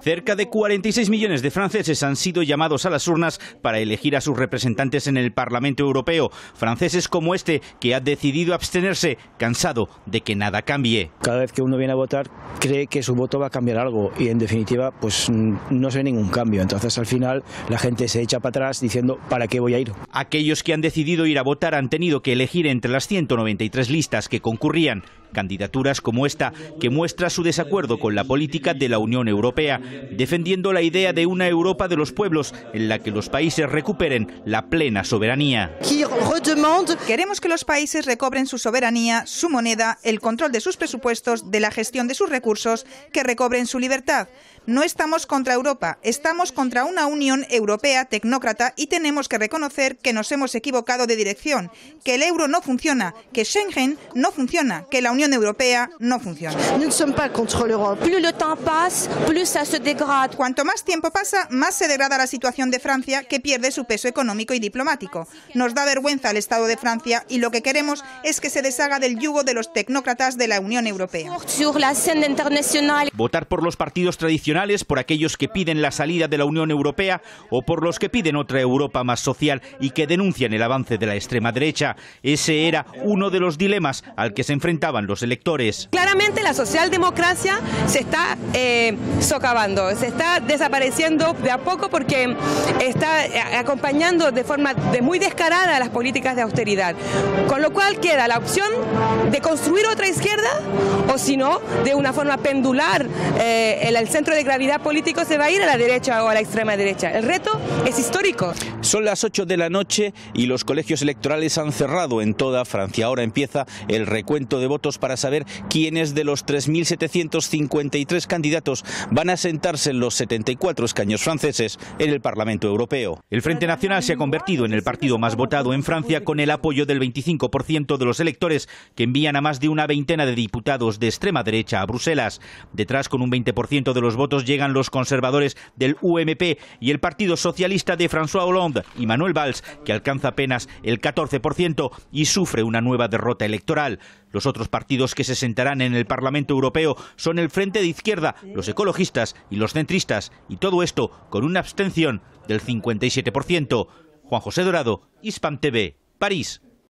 Cerca de 46 millones de franceses han sido llamados a las urnas para elegir a sus representantes en el Parlamento Europeo. Franceses como este, que ha decidido abstenerse, cansado de que nada cambie. Cada vez que uno viene a votar, cree que su voto va a cambiar algo y en definitiva pues no se ve ningún cambio. Entonces al final la gente se echa para atrás diciendo ¿para qué voy a ir? Aquellos que han decidido ir a votar han tenido que elegir entre las 193 listas que concurrían. Candidaturas como esta, que muestra su desacuerdo con la política de la Unión Europea, defendiendo la idea de una Europa de los pueblos en la que los países recuperen la plena soberanía. Queremos que los países recobren su soberanía, su moneda, el control de sus presupuestos, de la gestión de sus recursos, que recobren su libertad. No estamos contra Europa, estamos contra una Unión Europea tecnócrata y tenemos que reconocer que nos hemos equivocado de dirección, que el euro no funciona, que Schengen no funciona, que la Unión Europea no funciona. Cuanto más tiempo pasa, más se degrada la situación de Francia, que pierde su peso económico y diplomático. Nos da vergüenza el Estado de Francia y lo que queremos es que se deshaga del yugo de los tecnócratas de la Unión Europea. Votar por los partidos tradicionales, por aquellos que piden la salida de la Unión Europea o por los que piden otra Europa más social y que denuncian el avance de la extrema derecha. Ese era uno de los dilemas al que se enfrentaban los electores. Claramente la socialdemocracia se está socavando, se está desapareciendo de a poco porque está acompañando de forma muy descarada las políticas de austeridad. Con lo cual queda la opción de construir otra izquierda o si no, de una forma pendular, el centro de gravedad político se va a ir a la derecha o a la extrema derecha. El reto es histórico. Son las 8 de la noche y los colegios electorales han cerrado en toda Francia. Ahora empieza el recuento de votos para saber quiénes de los 3.753 candidatos van a sentarse en los 74 escaños franceses en el Parlamento Europeo. El Frente Nacional se ha convertido en el partido más votado en Francia, con el apoyo del 25% de los electores, que envían a más de una veintena de diputados de extrema derecha a Bruselas. Detrás, con un 20% de los votos, llegan los conservadores del UMP y el Partido Socialista de François Hollande y Manuel Valls, que alcanza apenas el 14% y sufre una nueva derrota electoral. Los otros partidos que se sentarán en el Parlamento Europeo son el Frente de Izquierda, los ecologistas y los centristas, y todo esto con una abstención del 57%. Juan José Dorado, Hispam TV, París.